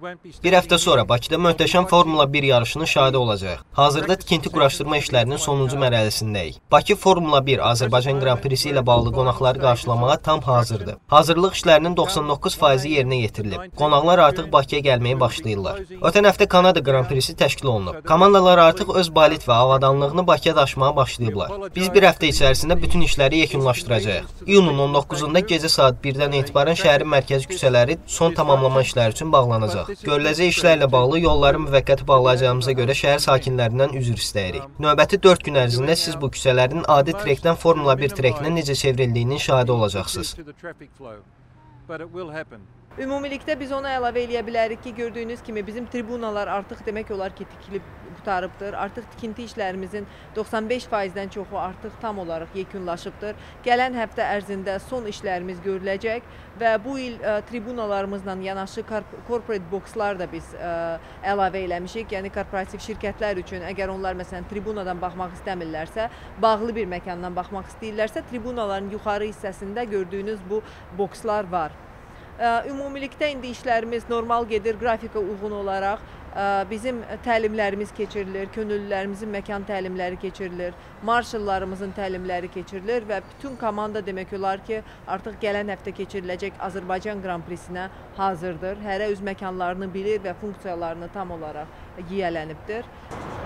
Bir həftə sonra Bakıda möhtəşəm Formula 1 yarışının şahidi olacaq. Hazırda tikinti quraşdırma işlərinin sonuncu mərhələsindəyik. Bakı Formula 1 Azərbaycan Qran Prisi ilə bağlı qonaqları qarşılamağa tam hazırdır. Hazırlıq işlərinin 99% yerinə yetirilib. Qonaqlar artıq Bakıya gəlməyə başlayırlar. Ötən həftə Kanada Qran Prisi təşkil olunub. Komandalar artıq öz balet və avadanlığını Bakıya daşımağa başlayıblar. Biz bir həftə içərisində bütün işləri yekunlaşdıracağıq. İyunun 19-da gecə saat 1-dən etibarən şəhərin mərkəzi küçələri son tamamlama işləri üçün bağlanacaq. Görüləcək işlərlə bağlı yolları müvəqqəti bağlayacağımıza görə şəhər sakinlərindən üzr istəyirik. Növbəti 4 gün ərzində siz bu küçələrin adi trekdən Formula 1 trekinə necə çevrildiyinin şahidi olacaqsınız. Ümumilikdə biz ona əlavə eləyə bilərik ki, gördüyünüz kimi bizim tribunalar artıq demək olar ki, tikilib qutarıbdır. Artıq tikinti işlərimizin 95%-dən çoxu artıq tam olaraq yekunlaşıbdır. Gələn həftə ərzində son işlərimiz görüləcək və bu il tribunalarımızla yanaşı corporate boxlar da biz əlavə eləmişik. Yəni korporativ şirkətlər üçün əgər onlar məsələn tribunadan baxmaq istəmirlərsə, bağlı bir məkandan baxmaq istəyirlərsə, tribunaların yuxarı hissəsində gördüyünüz bu boxlar var. Ümumilikdə indi işlərimiz normal gedir, qrafika uyğun olaraq bizim təlimlərimiz keçirilir, könüllülərimizin məkan təlimləri keçirilir, marşallarımızın təlimləri keçirilir və bütün komanda demək olar ki, artıq gələn həftə keçiriləcək Azərbaycan Qran Prisinə hazırdır. Hərə öz məkanlarını bilir və funksiyalarını tam olaraq yiyələnibdir.